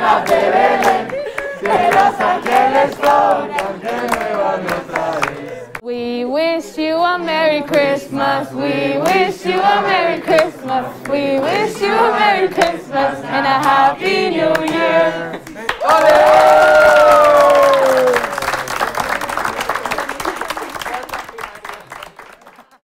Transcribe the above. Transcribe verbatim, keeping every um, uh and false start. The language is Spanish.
campanas de Belén, que los ángeles tocan, que nueva otra vez. We wish you a Merry Christmas, we wish you a Merry Christmas, we wish you a Merry Christmas and a Happy New Year.